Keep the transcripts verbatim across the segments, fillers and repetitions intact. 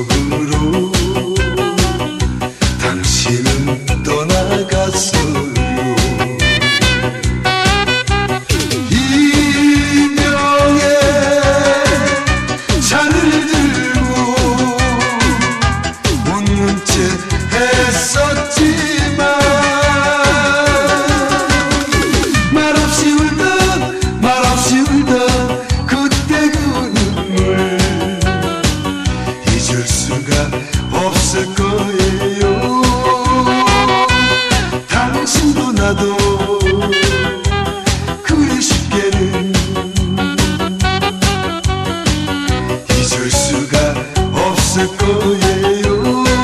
속으로 당신은 떠나갔어요. 이명에 잔을 들고 웃는 채 했었지만 말없이 울던 말없이 울던 그때 그 눈물 잊을 수가 없을 거예요. 당신도 나도 그리 쉽게는 잊을 수가 없을 거예요.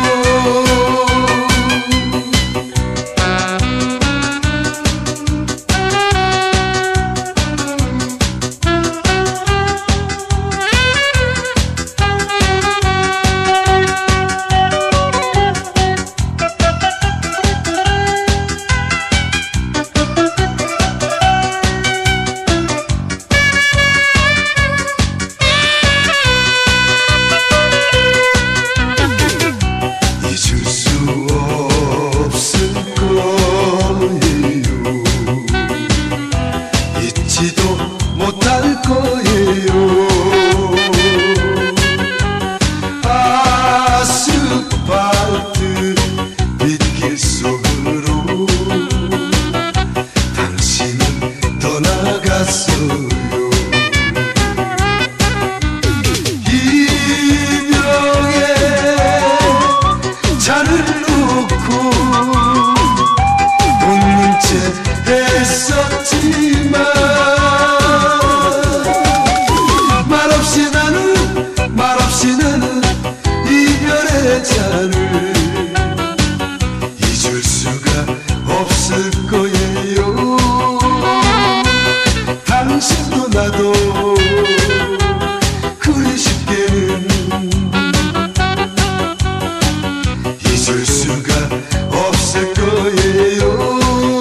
잊지도 못할 거예요. 아스팔트 빗길 속으로 당신은 떠나갔어요. 이명에 잔을 놓고 웃는 채 했었지만 말없이 나는 말없이 나는 이별의 잔을 잊을 수가 없을 거예요. 당신도 나도 그리 쉽게는 잊을 수가 없을 거예요.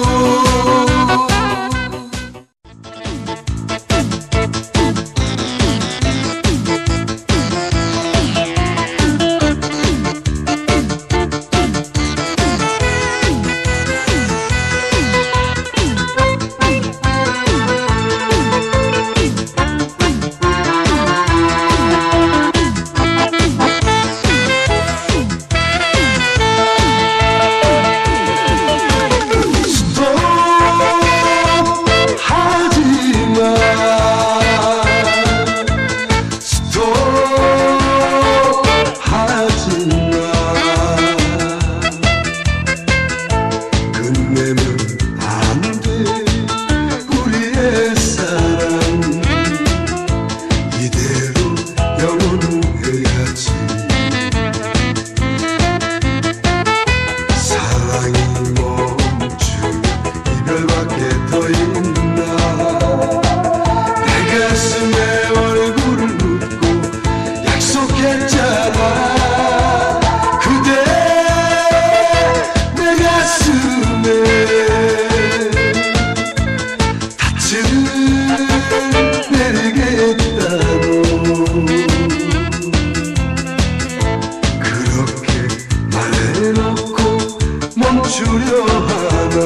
주려 하나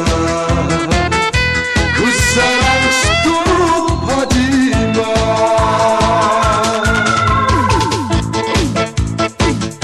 그 사랑 스톱하지마.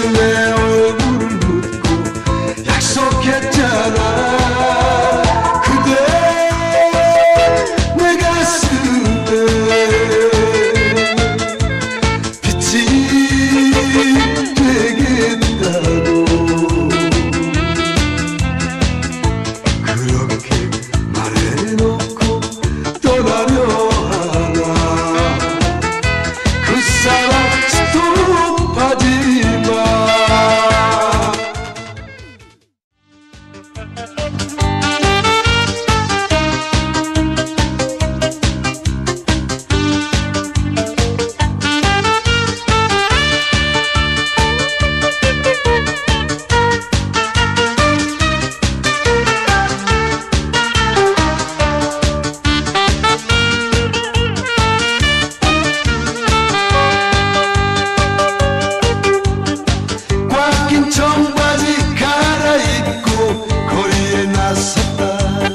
가슴에 얼굴을 묻고 약속했잖아. 그대 내 가슴에 빛이 되겠다고 그렇게 말해놓고 떠나려 하나. 그 사랑 스톱하지마. 청바지 갈아입고 거리에 나섰다.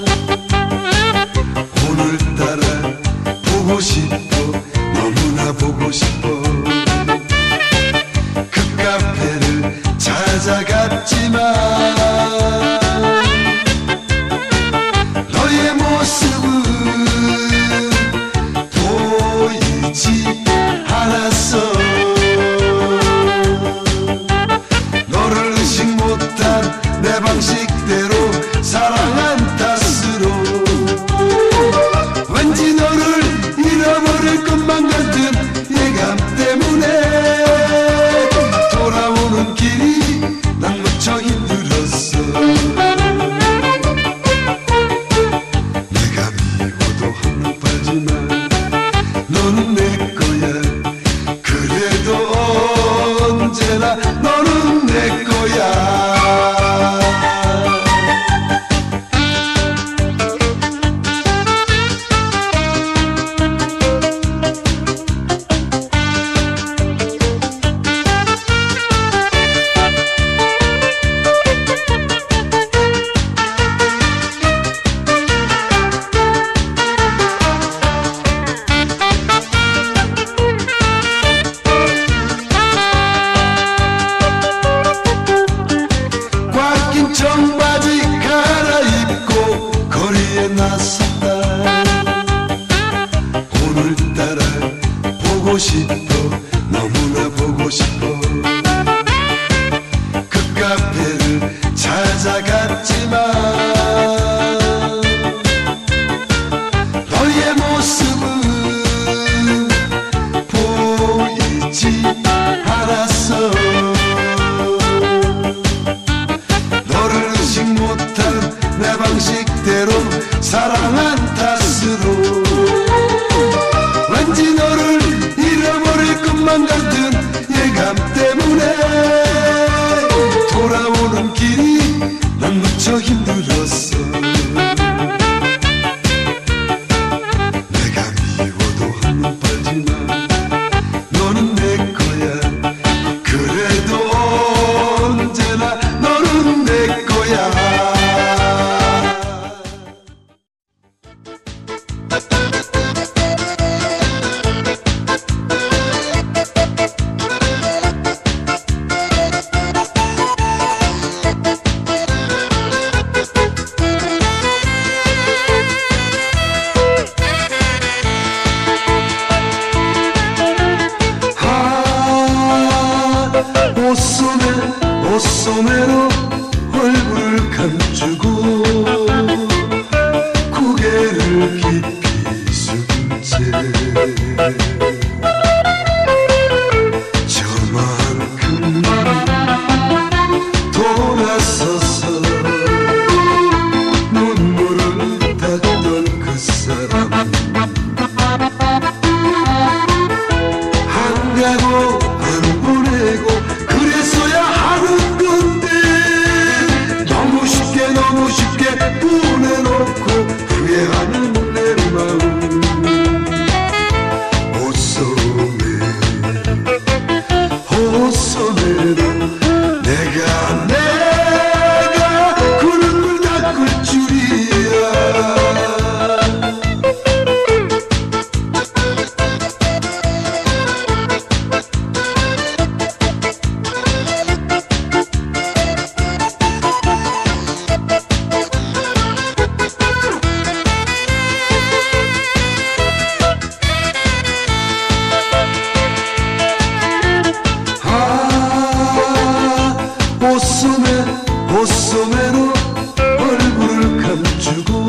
오늘따라 보고 싶어, 너무나 보고 싶어. 그 카페를 찾아갔지만 너의 모습은 보이지 않았어. 내 방식대로 사랑한 탓으로 왠지 너를 잃어버릴 것만 같은 예감 때문에 돌아오는 길이 난 무척 힘들었어. 내가 미워도 한눈 팔지만 너는 내 거야. 그래도 언제나 너는 내 거야. 청바지 갈아입고 거리에 나섰다. 오늘따라 보고 싶어, 너무나 보고 싶어. 그 카페를 찾아갔지만 너의 모습은 보이지 않았어. 내 방식대로 사랑한 탓으로 왠지 너를 잃어버릴 것만 같은 예감 때문에 돌아오는 길이 난 무척 힘들었어. 내가 미워도 한눈 팔지만 너는 내 거야. 그래도 언제나 너는 내 거야. 옷소매 옷소매로 얼굴 감추고 고개를 깊이 숙인 채 저만큼 돌아서서 눈물을 닦던 그 사람 안 가고 안 보내고 그래서야 하는 건데 너무 쉽게 너무 쉽게 보내놓고 후회하는 내 마음. 옷소매 옷소매로 내가 내가 그 눈물 닦을 줄이야. 옷소매 옷소매로 얼굴을 감추고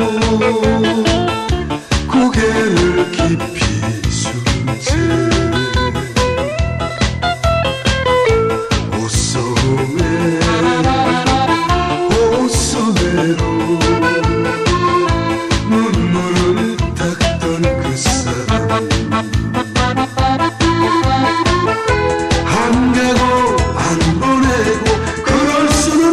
고개를 깊이 숙인 채 옷소매 옷소매로 눈물을 닦던 그 사람 안 가고 안 보내고 그럴 수는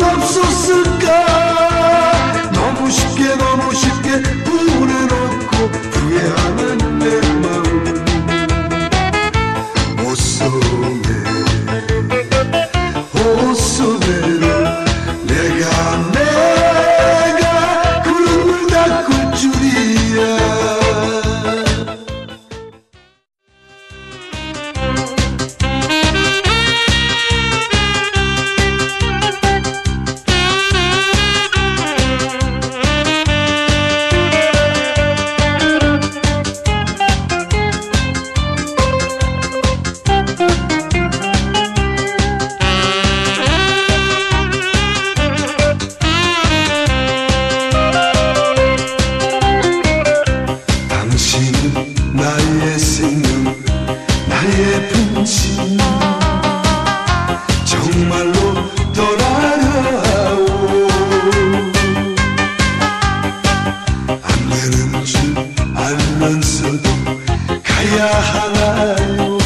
없었을까. 너무 쉽게 너무 쉽게 보내놓고 후회하는 내 마음. 옷소매 옷소매로 내가 내가 그 눈물 닦을 줄이야. 나의 생명 나의 분신 정말로 떠나려 하오. 안 되는 줄 알면서도 가야 하나요.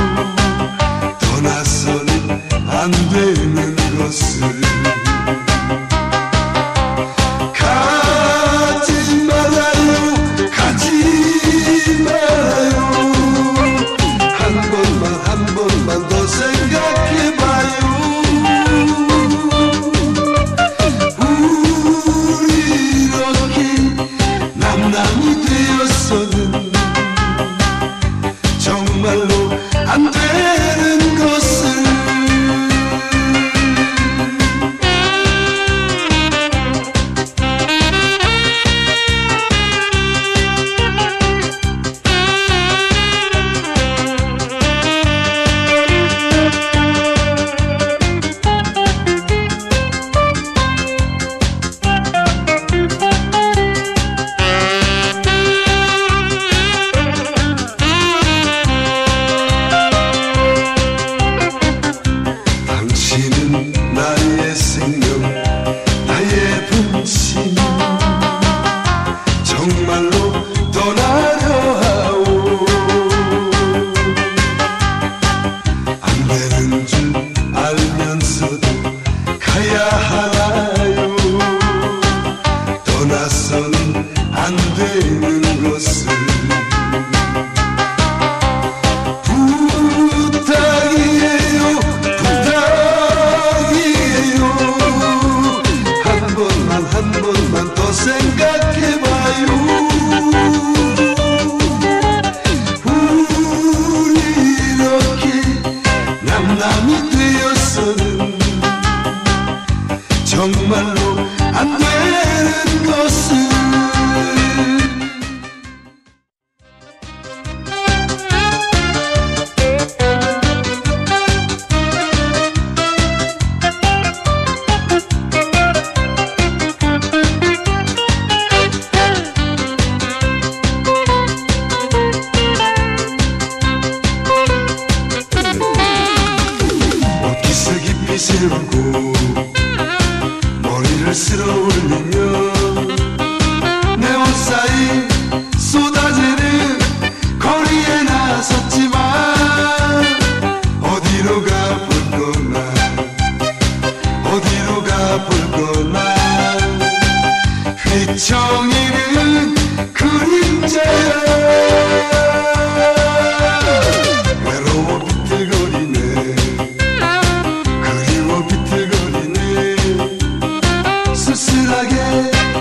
떠나서는 안 되는 것을 가지 말아요 가지 말아요. 한 번만 한 번만 더 생각해봐요. 우리 이렇게 남남이 되었어는 정말로 안 되는 것을 나의 생명 나의 분신 정말로 떠나려 하오. 안 되는 줄 알면서도 가야 하나요. 떠나서는 안 되는 것을 부탁이에요 한 번만 더 생각해봐요. 우리 이렇게 남남이 되었어는 정말로 안 되는 것을 세우고 머리를 쓸어 올리며 내 옷 사이 쏟아지는 거리에 나섰지만 어디로 가볼 거나 어디로 가볼 거나 휘청이는 그림자야. 외로워 비틀거리네 쓸쓸하게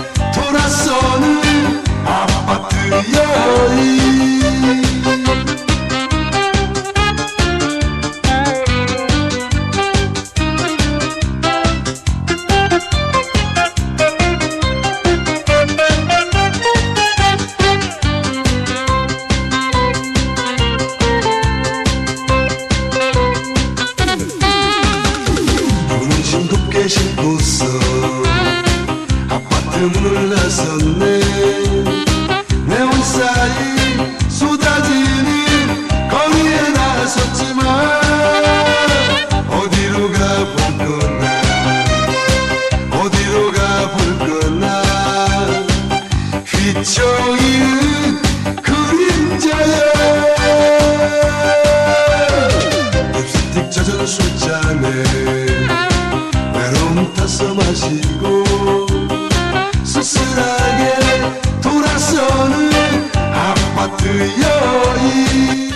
함께 싣고서 아파트 문을 나섰네. 네온 사이 쏟아지는 거리에 나섰지만 어디로 가볼 거나 어디로 가볼 거나 휘청이는 그림자야. 립스틱 젖은 술잔에 외로움 타서 마시고 쓸쓸하게 돌아서는 아파트 여인.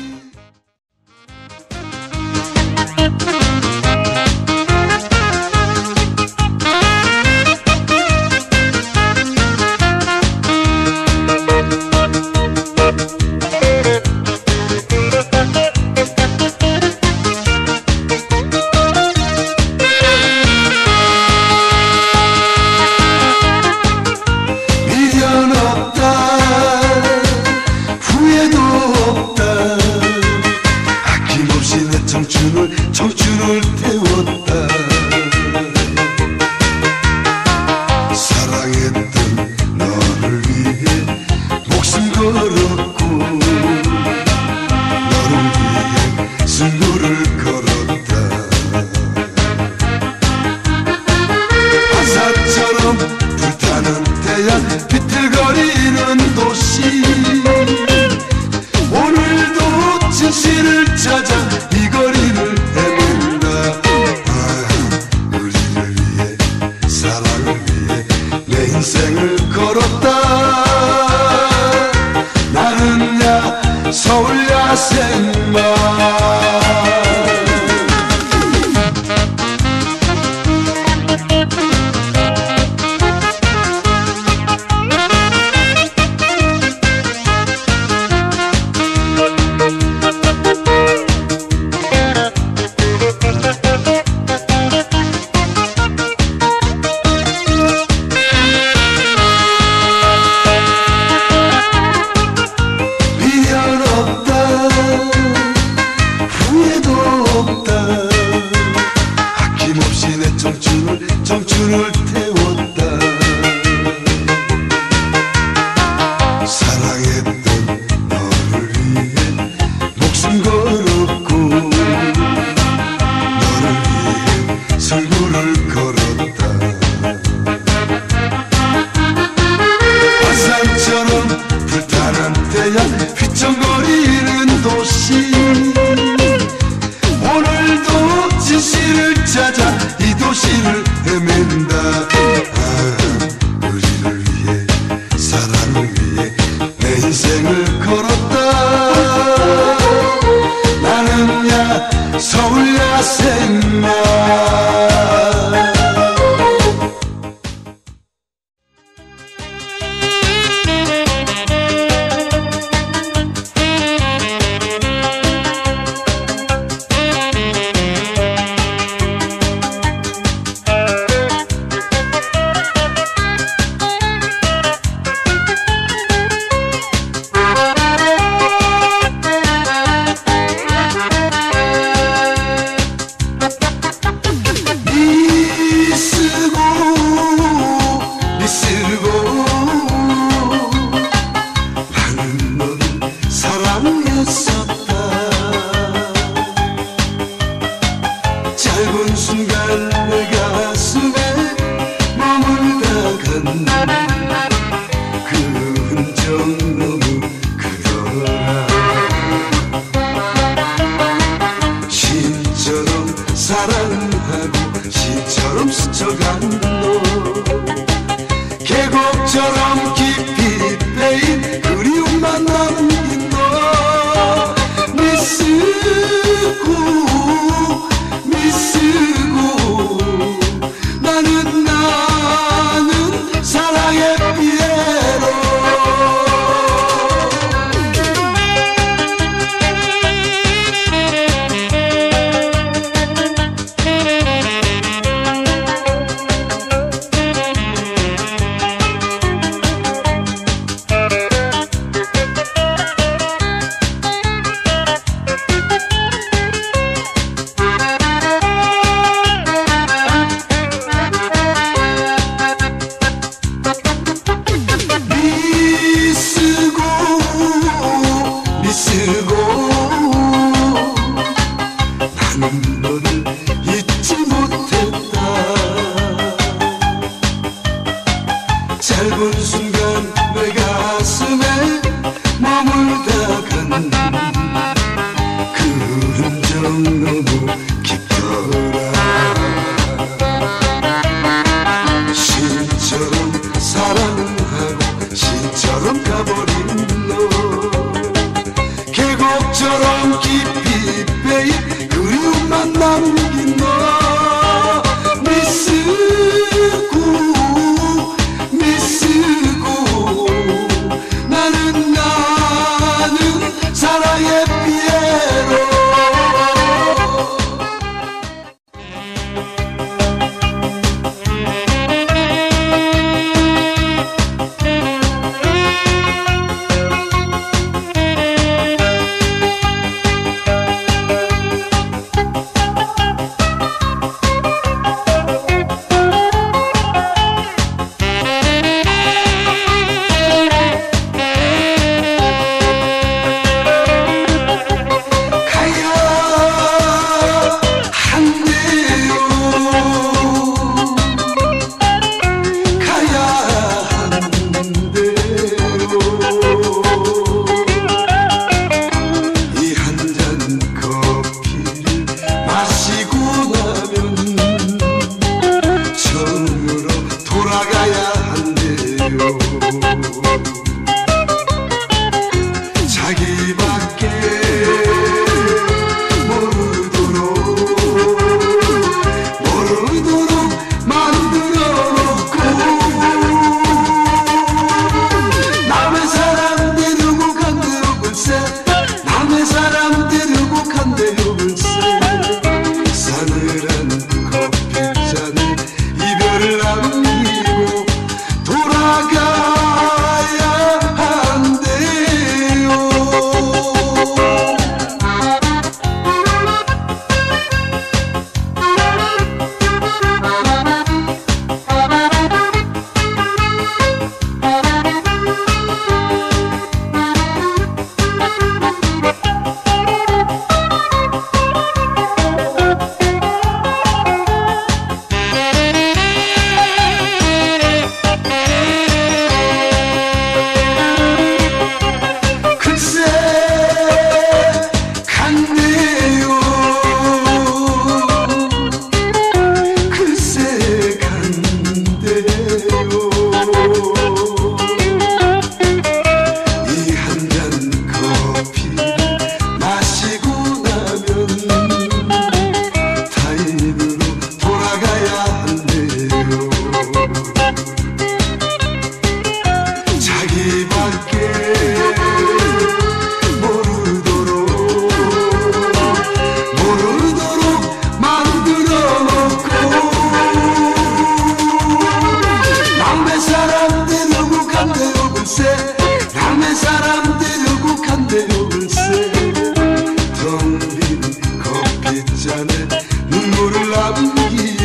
청춘을 태웠다. 사랑했던 너를 위해 목숨 걸었고 너를 위해 승부를 걸었다. 화사처럼 불타는 태양 비틀거리는 도시. 오늘도 진실을 찾아 이 거리를 헤맨다. 아, 우리를 위해 사랑을 위해 내 인생을 걸었다. 나는야 서울 야생마. 청춘을 청춘을 태웠다. 사랑했던 너를 위해 목숨 걸었고 너를 위해 승부를 걸었다. 화산처럼 불타는 태양 휘청거리는 도시. 오늘도 진실을 찾아 이 도시를 헤맨다. 아, 우리를 위해 사랑을 위해 내 인생을 걸었다. 나는야 서울 야생마. 짧은 순간 내 가슴에 머물다간 그 흔적 너무 크더라. 신처럼 사랑하고 시처럼 스쳐간 너, 계곡처럼 깊이 패인 그리움만 남긴 너. 미쓰고 미쓰고 나는 나는 사랑의 피에로.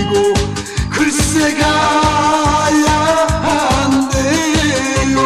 버리고 글쎄 가야 한대요.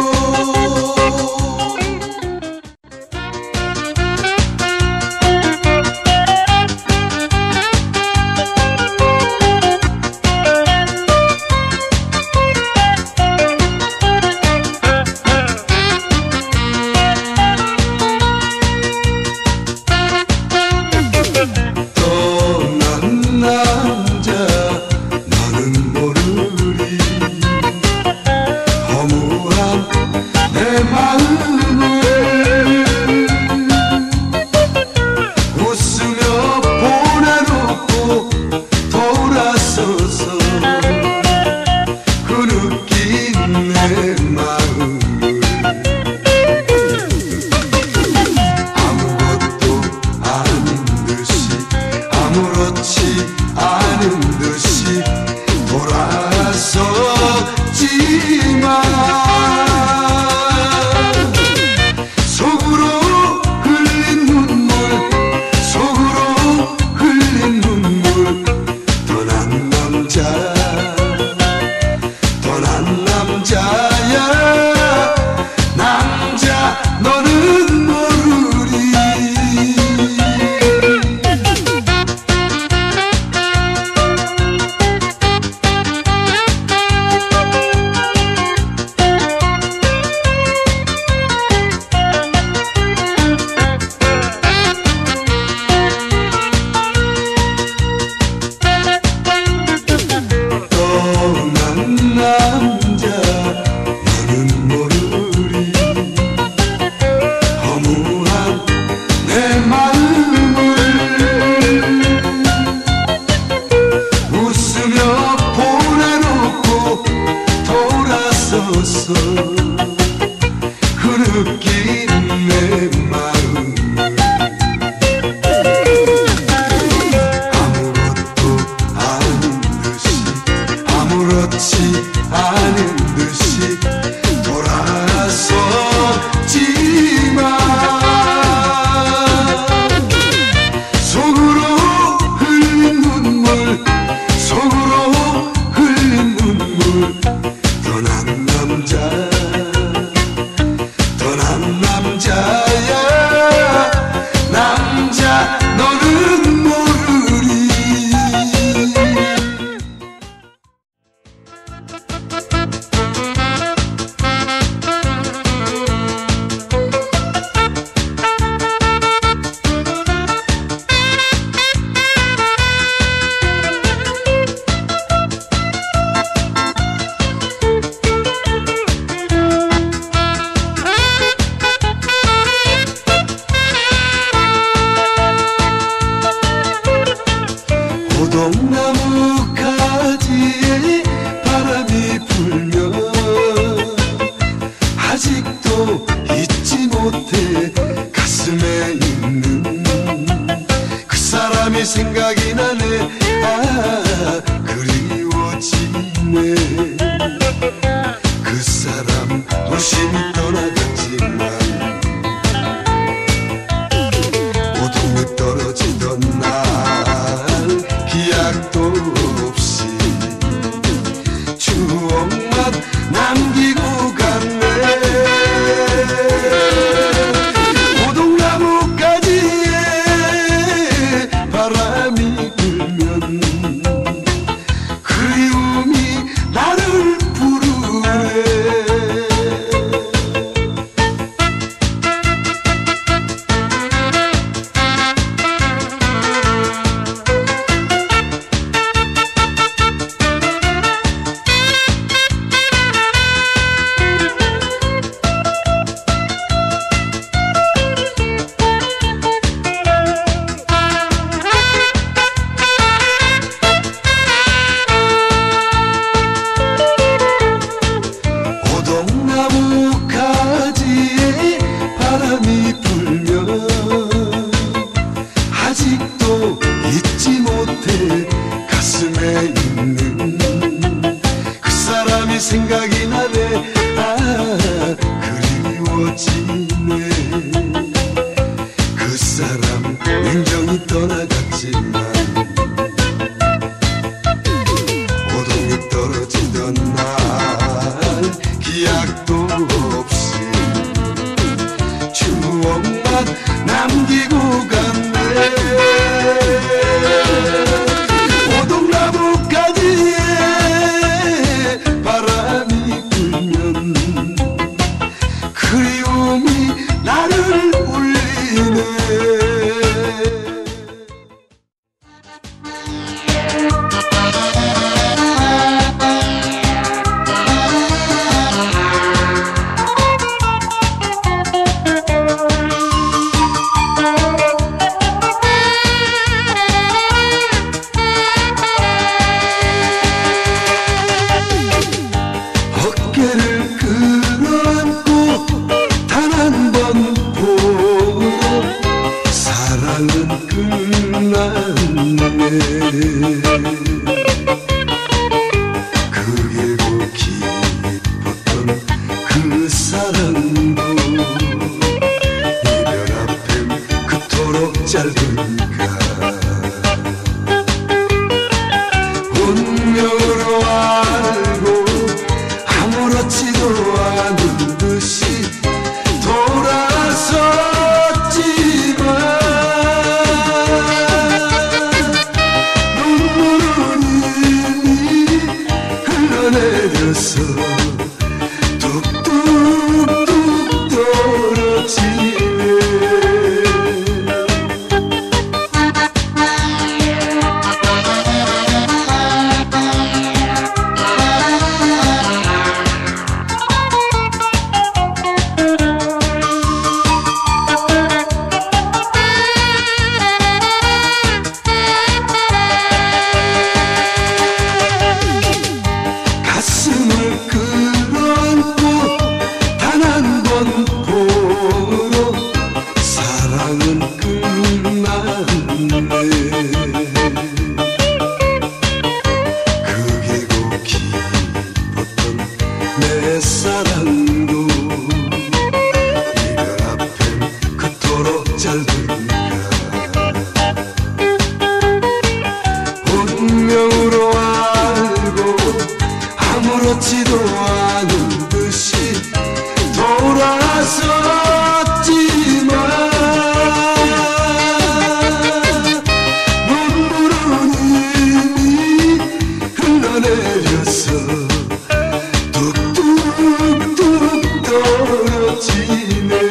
오동나무 가지에 바람이 불면 아직도 잊지 못해 가슴에 있는 그 사람이 생각이 나네. 아 그리워지네. 그 사람 도심이 떠나갔지만 오동이 떨어지던 날 기약도 없이 추억만 남기고 갔네. 오동나무가지에 바람이 불면 그리움이 나를 부르네. 운명으로 알고 아무렇지도 않은 듯이 돌아섰지만 눈물은 이미 흘러내렸어 뚝뚝뚝 떨어지네.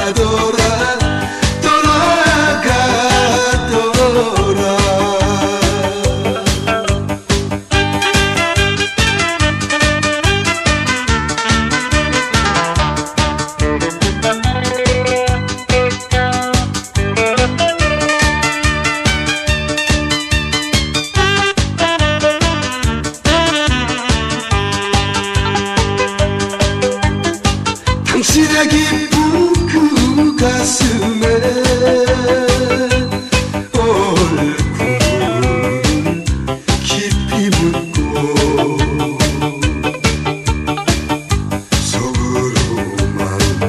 당신의 기쁜 그 가슴에 얼굴을 깊이 묻고 속으로만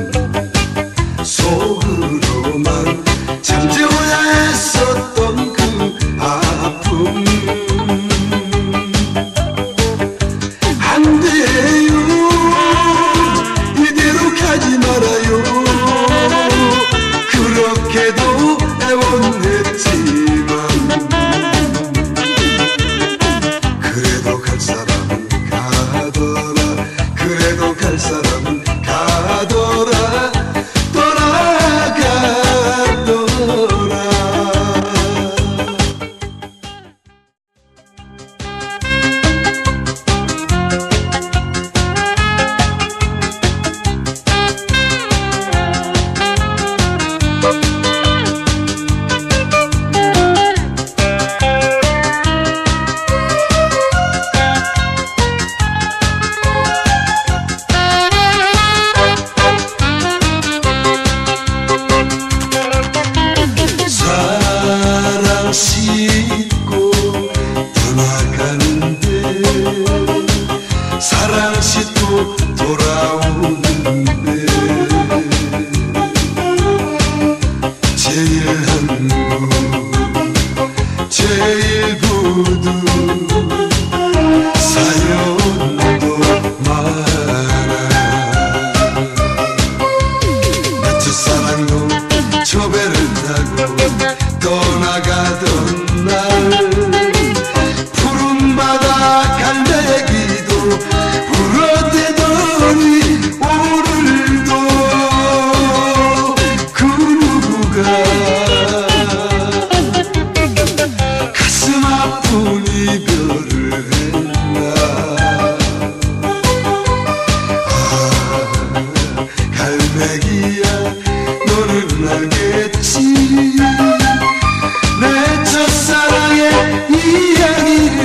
속으로만 잠재워야 했었던 그 아픔 안 돼요. 하지 말아요. 그렇게도 애원했지만 그래도 갈 사람은 가더라. 그래도 갈 사람은 가더라. 돌아가더라. 싣고 떠나가는데 사랑 싣고 돌아오는데 제일 한국 제일 부두 사연도 많아. 내 첫사랑도 저 배를 타고 떠나가던 날 푸른 바다 갈매기도 울어대더니 오늘도 그 누구가 가슴 아픈 이별을 했나. 아 갈매기야 너는 알겠지. 내 첫사랑의 이야기를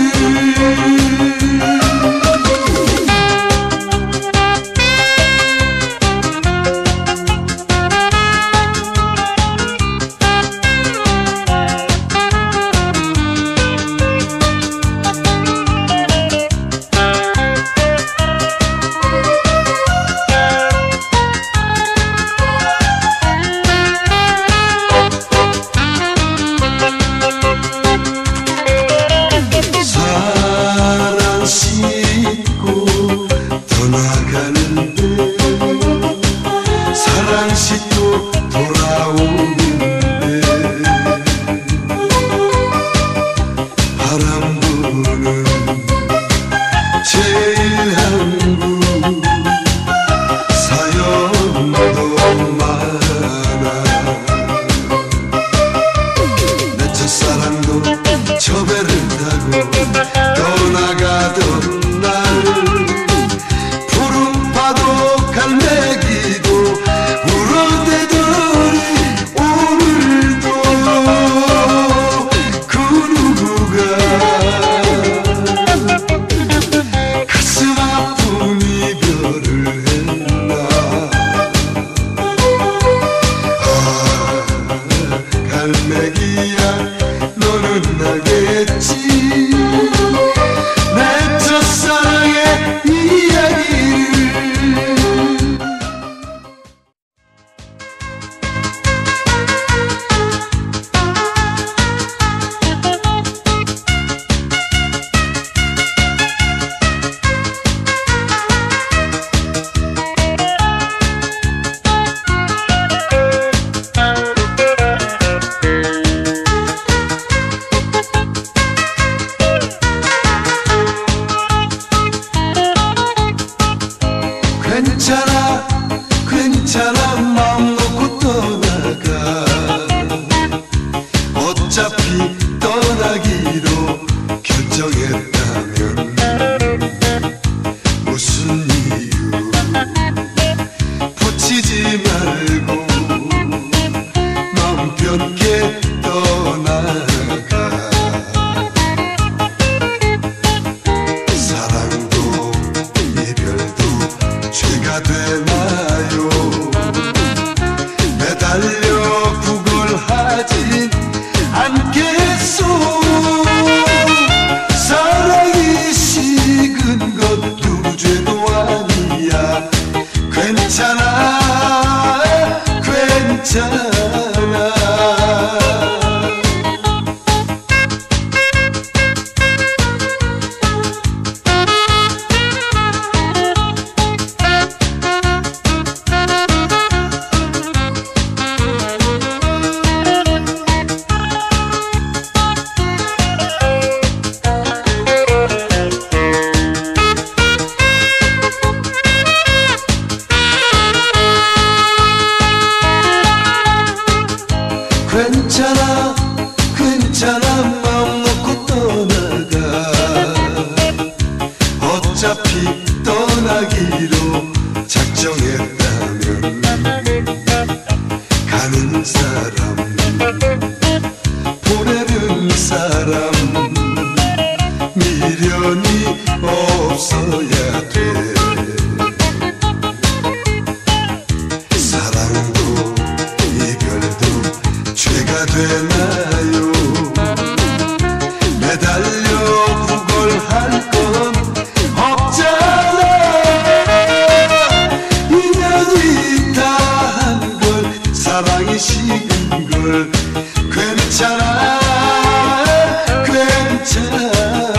싣고 떠나가는데 사랑 싣고 돌아오는데 바람 부는 제일 한국 사연도 많아. 내 첫사랑도 저 배를 타고 떠나가던 날 푸른 파도 갈매기도 울어대더니 오늘도 그 누구가 가슴 아픈 이별을 했나. 아 갈매기야 너는 알겠지. 내 첫사랑의 이야기를 괜찮아 괜찮아 마음 놓고 죄가 되나요? 매달려 구걸하진 않겠소. 사랑이 식은 것 누구 죄도 아니야. 괜찮아 괜찮아. 괜찮아 괜찮아 마음 놓고 떠나가. 어차피 떠나기로 작정했다면 가는 사람 보내는 사람 미련이 없어야 돼. 사랑도 이별도 죄가 되나요? 매달려 구걸할 건 없잖아. 인연이 다한 걸 사랑이 식은 걸 괜찮아 괜찮아.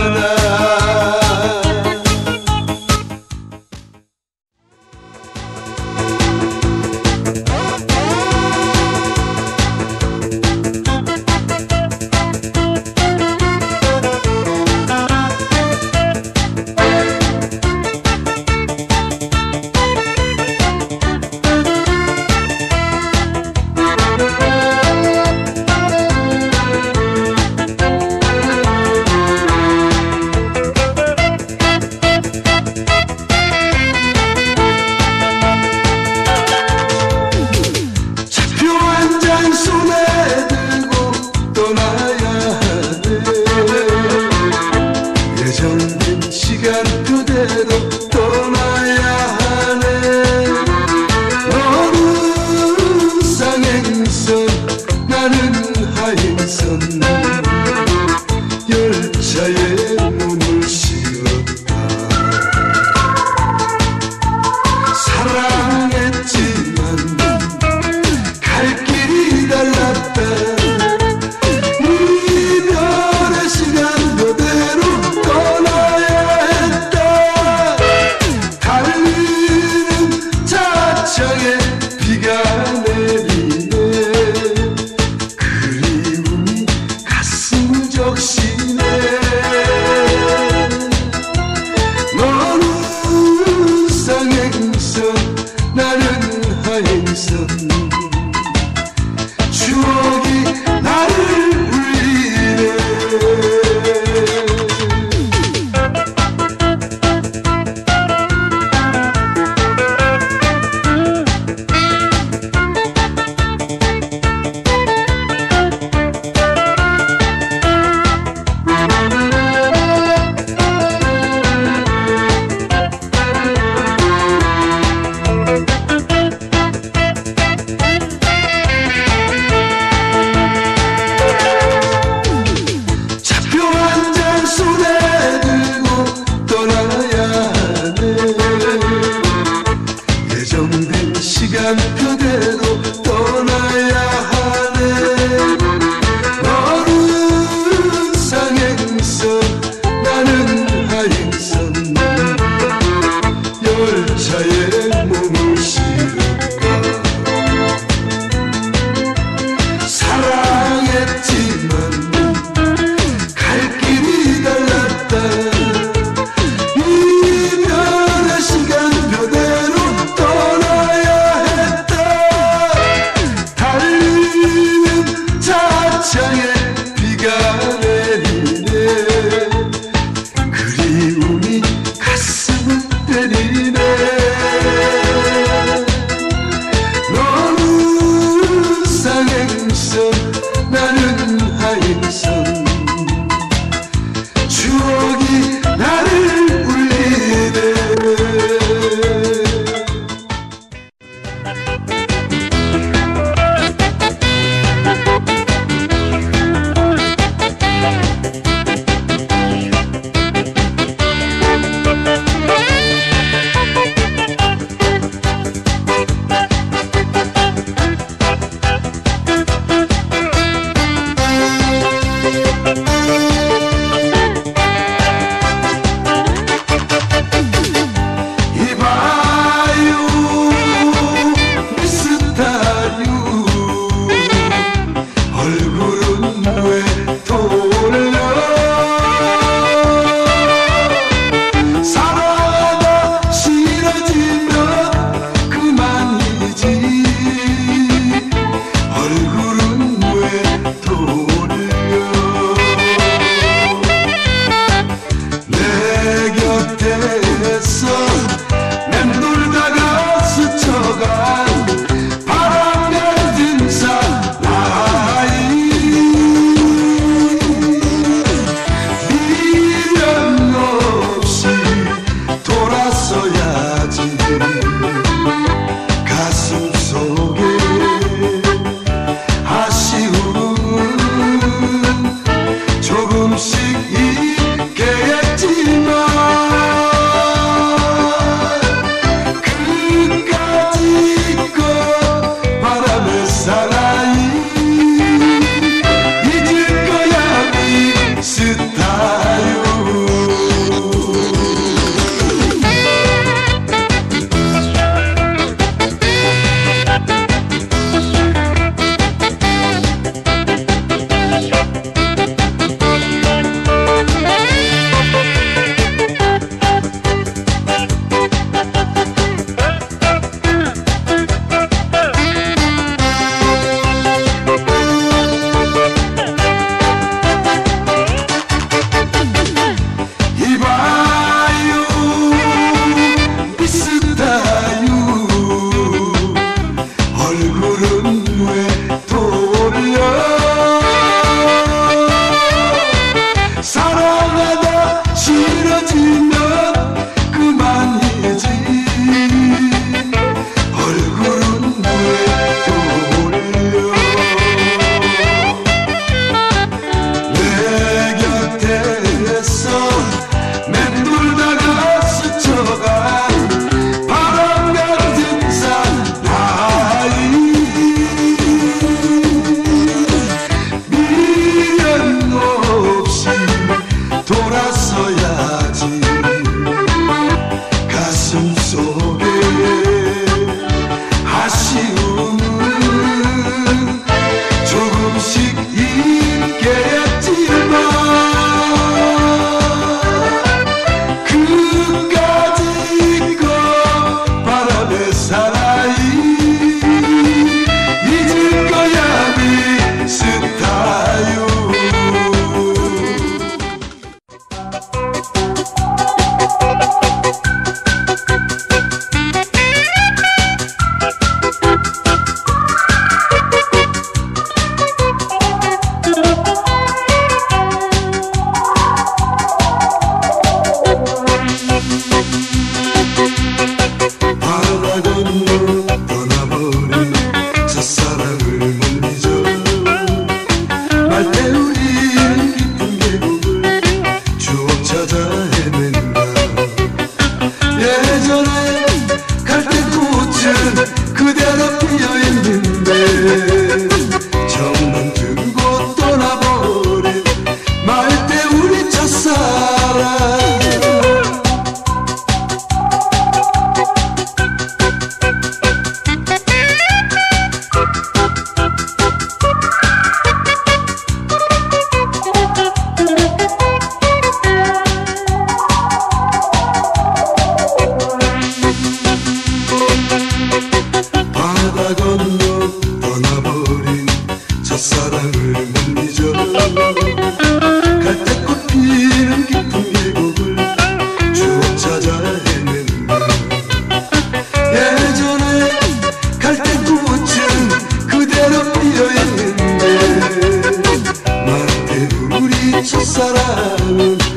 시간표대로 떠나야 하네. 너는 상행선 나는 하행선 열차에 몸을 실었다. 사랑했지만 갈 길이 달랐다. 이별의 시간표대로 비가 내리네. 그리움이 가슴을 적시네. 너는 상행선 나는 하행선 추억이 나를 울리네. 시간표대로 떠나야 하네. 너는 상행선 나는 하행선 열차에 몸을 실었다. 사랑했지만 갈 길이 달랐다. 이별의 시간표대로 달리 사랑은